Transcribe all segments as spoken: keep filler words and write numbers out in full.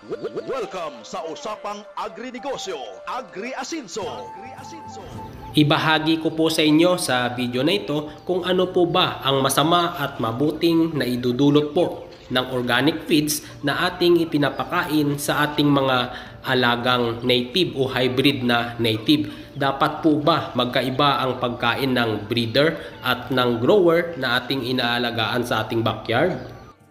Welcome sa Usapang Agri-Negosyo, Agri-Asinso. Ibahagi ko po sa inyo sa video na ito kung ano po ba ang masama at mabuting na idudulot po ng organic feeds na ating ipinapakain sa ating mga alagang native o hybrid na native. Dapat po ba magkaiba ang pagkain ng breeder at ng grower na ating inaalagaan sa ating backyard?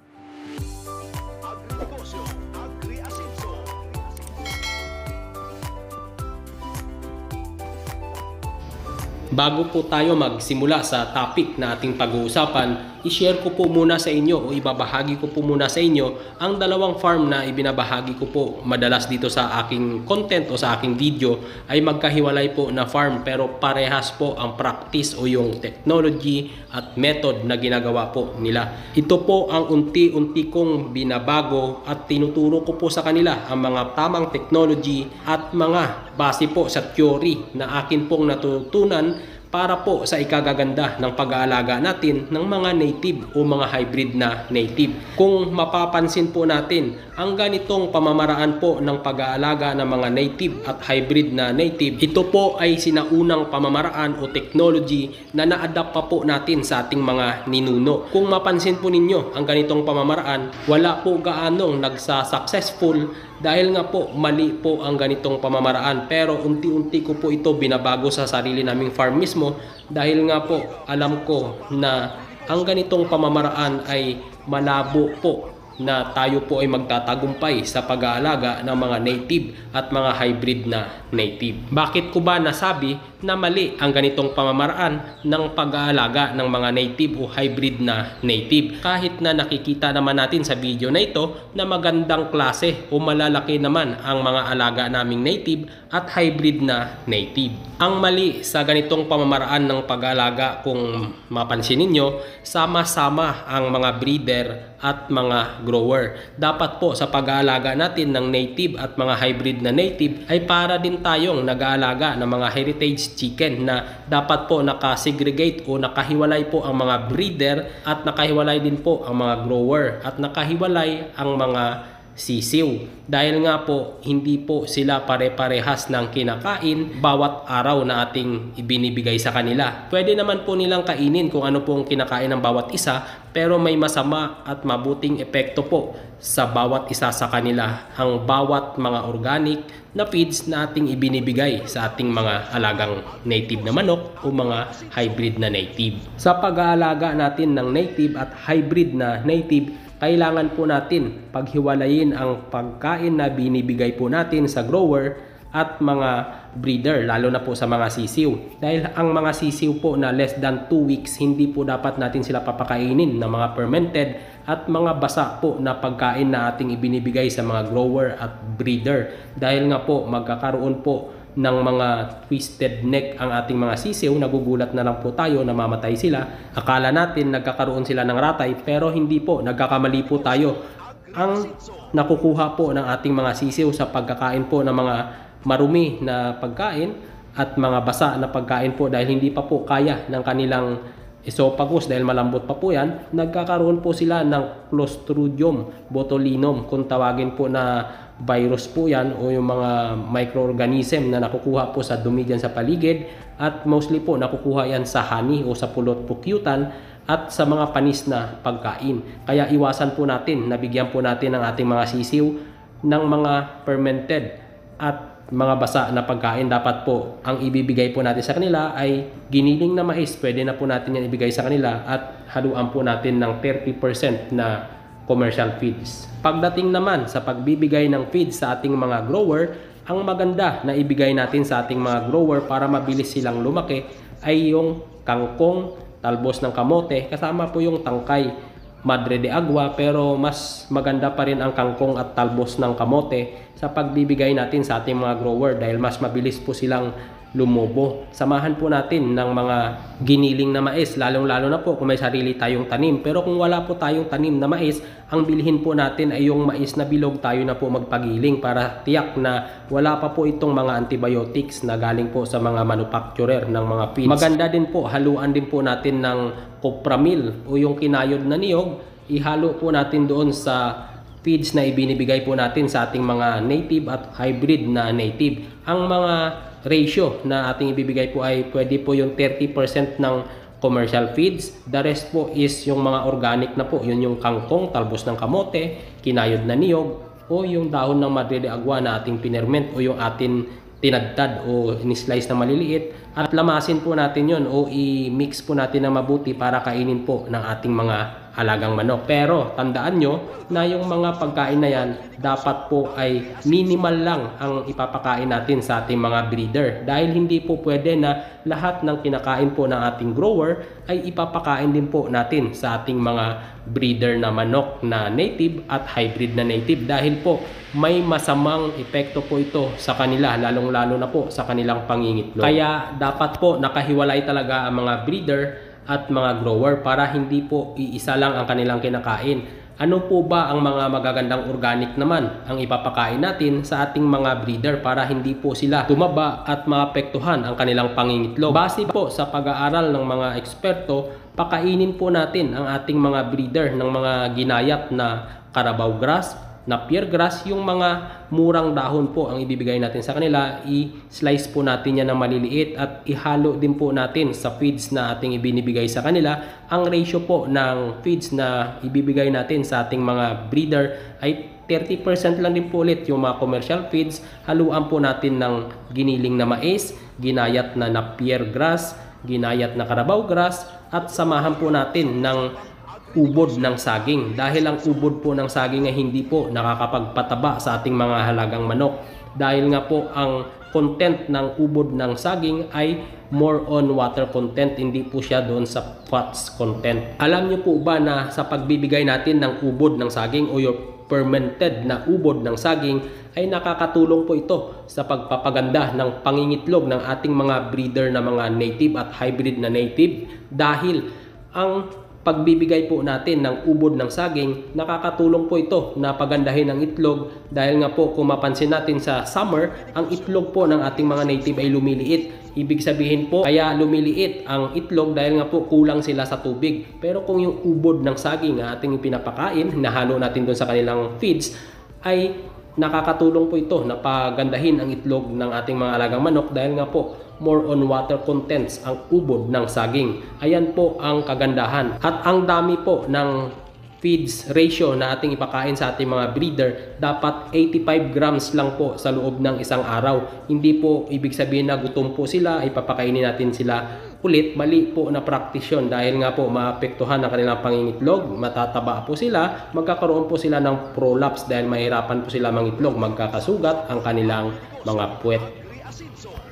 Bago po tayo magsimula sa topic na ating pag-uusapan, i-share ko po muna sa inyo o ibabahagi ko po muna sa inyo ang dalawang farm na ibinabahagi ko po madalas dito sa aking content o sa aking video ay magkahiwalay po na farm pero parehas po ang practice o yung technology at method na ginagawa po nila. Ito po ang unti-unti kong binabago at tinuturo ko po sa kanila ang mga tamang technology at mga base po sa theory na akin pong natutunan para po sa ikagaganda ng pag-aalaga natin ng mga native o mga hybrid na native. Kung mapapansin po natin, ang ganitong pamamaraan po ng pag-aalaga ng mga native at hybrid na native, ito po ay sinaunang pamamaraan o technology na na-adapt pa po natin sa ating mga ninuno. Kung mapansin po ninyo ang ganitong pamamaraan, wala po gaanong nagsa-successful dahil nga po mali po ang ganitong pamamaraan, pero unti-unti ko po ito binabago sa sarili naming farm mismo dahil nga po alam ko na ang ganitong pamamaraan ay malabo po na tayo po ay magtatagumpay sa pag-aalaga ng mga native at mga hybrid na native. Bakit ko ba nasabi na mali ang ganitong pamamaraan ng pag-aalaga ng mga native o hybrid na native? Kahit na nakikita naman natin sa video na ito na magandang klase o malalaki naman ang mga alaga naming native at hybrid na native. Ang mali sa ganitong pamamaraan ng pag-aalaga, kung mapansin ninyo, sama-sama ang mga breeder at mga grower. Dapat po sa pag-aalaga natin ng native at mga hybrid na native ay para din tayong nag-aalaga ng mga heritage chicken na dapat po nakasegregate o nakahiwalay po ang mga breeder at nakahiwalay din po ang mga grower at nakahiwalay ang mga sisiw. Dahil nga po hindi po sila pare-parehas ng kinakain bawat araw na ating ibinibigay sa kanila. Pwede naman po nilang kainin kung ano pong kinakain ng bawat isa, pero may masama at mabuting epekto po sa bawat isa sa kanila ang bawat mga organic na feeds na ating ibinibigay sa ating mga alagang native na manok o mga hybrid na native. Sa pag-aalaga natin ng native at hybrid na native, kailangan po natin paghiwalayin ang pagkain na binibigay po natin sa grower at mga breeder, lalo na po sa mga sisiw. Dahil ang mga sisiw po na less than two weeks, hindi po dapat natin sila papakainin ng mga fermented at mga basa po na pagkain na ating ibinibigay sa mga grower at breeder. Dahil nga po magkakaroon po ng mga twisted neck ang ating mga sisiw, nagugulat na lang po tayo, namamatay sila. Akala natin nagkakaroon sila ng ratay, pero hindi po, nagkakamali po tayo. Ang nakukuha po ng ating mga sisiw sa pagkakain po ng mga marumi na pagkain at mga basa na pagkain po dahil hindi pa po kaya ng kanilang esophagus dahil malambot pa po yan, nagkakaroon po sila ng Clostridium botulinum, kung tawagin po na virus po yan o yung mga microorganism na nakukuha po sa dumi dyan sa paligid, at mostly po nakukuha yan sa honey o sa pulot pukyutan at sa mga panis na pagkain. Kaya iwasan po natin, nabigyan po natin ang ating mga sisiw ng mga fermented at mga basa na pagkain. Dapat po ang ibibigay po natin sa kanila ay giniling na mais, pwede na po natin yan ibigay sa kanila, at haluan po natin ng thirty percent na commercial feeds. Pagdating naman sa pagbibigay ng feeds sa ating mga grower, ang maganda na ibigay natin sa ating mga grower para mabilis silang lumaki ay yung kangkong, talbos ng kamote, kasama po yung tangkay, madre de agua, pero mas maganda pa rin ang kangkong at talbos ng kamote sa pagbibigay natin sa ating mga grower dahil mas mabilis po silang lumobo. Samahan po natin ng mga giniling na mais, lalong-lalo na po kung may sarili tayong tanim. Pero kung wala po tayong tanim na mais, ang bilhin po natin ay yung mais na bilog, tayo na po magpagiling para tiyak na wala pa po itong mga antibiotics na galing po sa mga manufacturer ng mga feeds. Maganda din po, haluan din po natin ng copramil o yung kinayod na niyog, ihalo po natin doon sa feeds na ibinibigay po natin sa ating mga native at hybrid na native. Ang mga ratio na ating ibibigay po ay pwede po yung thirty percent ng commercial feeds. The rest po is yung mga organic na po. Yun yung kangkong, talbos ng kamote, kinayod na niyog, o yung dahon ng madre de agua na ating pinerment o yung atin tinadtad o in-slice na maliliit, at lamasin po natin yon o i-mix po natin na mabuti para kainin po ng ating mga alagang manok. Pero tandaan nyo na yung mga pagkain na yan dapat po ay minimal lang ang ipapakain natin sa ating mga breeder, dahil hindi po pwede na lahat ng kinakain po ng ating grower ay ipapakain din po natin sa ating mga breeder na manok na native at hybrid na native, dahil po may masamang epekto po ito sa kanila, lalong lalo na po sa kanilang pangingitlog. Kaya dapat po nakahiwalay talaga ang mga breeder at mga grower para hindi po iisa lang ang kanilang kinakain. Ano po ba ang mga magagandang organic naman ang ipapakain natin sa ating mga breeder para hindi po sila tumaba at maapektuhan ang kanilang pangingitlog? Base po sa pag-aaral ng mga eksperto, pakainin po natin ang ating mga breeder ng mga ginayat na Carabao grass, Napier grass, yung mga murang dahon po ang ibibigay natin sa kanila. I-slice po natin yan ng maliliit at ihalo din po natin sa feeds na ating ibinibigay sa kanila. Ang ratio po ng feeds na ibibigay natin sa ating mga breeder ay thirty percent lang din po ulit yung mga commercial feeds. Haluan po natin ng giniling na mais, ginayat na Napier grass, ginayat na Carabao grass, at samahan po natin ng ubod ng saging, dahil ang ubod po ng saging ay hindi po nakakapagpataba sa ating mga halagang manok, dahil nga po ang content ng ubod ng saging ay more on water content, hindi po siya doon sa fats content. Alam niyo po ba na sa pagbibigay natin ng ubod ng saging o yung fermented na ubod ng saging ay nakakatulong po ito sa pagpapaganda ng pangingitlog ng ating mga breeder na mga native at hybrid na native, dahil ang pagbibigay po natin ng ubod ng saging, nakakatulong po ito na pagandahin ang itlog, dahil nga po kung mapansin natin sa summer, ang itlog po ng ating mga native ay lumiliit. Ibig sabihin po, kaya lumiliit ang itlog dahil nga po kulang sila sa tubig. Pero kung yung ubod ng saging na ating pinapakain, nahalo natin doon sa kanilang feeds, ay nakakatulong po ito na pagandahin ang itlog ng ating mga alagang manok, dahil nga po more on water contents ang ubod ng saging. Ayan po ang kagandahan. At ang dami po ng feeds ratio na ating ipakain sa ating mga breeder, dapat eighty-five grams lang po sa loob ng isang araw. Hindi po ibig sabihin na gutom po sila, ipapakainin natin sila ulit. Mali po na practice yun, dahil nga po maapektuhan ang kanilang pangingitlog, matataba po sila, magkakaroon po sila ng prolapse dahil mahirapan po sila mangitlog, magkakasugat ang kanilang mga puwet.